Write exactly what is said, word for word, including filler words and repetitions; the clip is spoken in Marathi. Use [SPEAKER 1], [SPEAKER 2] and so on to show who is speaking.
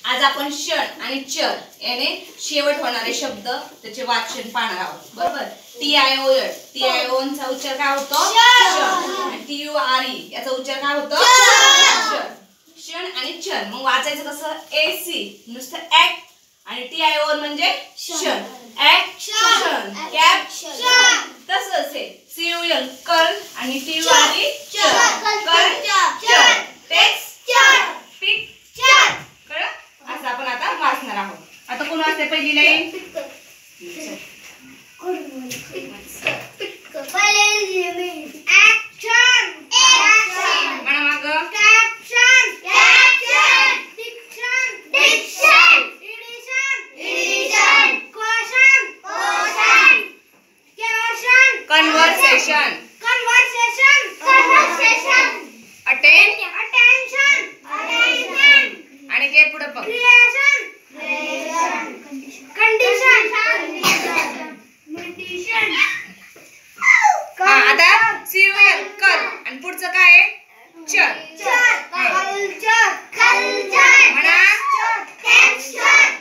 [SPEAKER 1] आज आपण क्षण आणि चर याने शेवट होणारे शब्द त्याचे वाचन पाहणार आहोत. बरोबर. T I O L T I O चा उच्चार काय होतो? क्षण. आणि टी यू आर ई याचा उच्चार काय होतो? क्षण. क्षण आणि चर. मग वाचायचं कसं? ए सी नुसतं ऍक्ट आणि टी आय ओ म्हणजे क्षण. Action, caption. तसंच आहे सी यू एल कल आणि टी यू आर ई चर. कल चर. टेक्स्ट चर. पिक्चर. कळलं? असं आपण आता वाचणार आहोत. आता कोण वाचते पहिली लाईन?
[SPEAKER 2] ऍक्शन ऍक्शन
[SPEAKER 1] म्हणा मागं.
[SPEAKER 2] Caption caption diction diction edition edition question question question
[SPEAKER 1] conversation
[SPEAKER 2] conversation conversation
[SPEAKER 1] attend
[SPEAKER 2] attention attention
[SPEAKER 1] आणि काय पुढे बघ.
[SPEAKER 2] Creation creation condition condition condition.
[SPEAKER 1] हा आता सी यू एल कल आणि पुढचं काय आहे? चर.
[SPEAKER 2] कल्चर कल्चर म्हणा. टेक्स्चर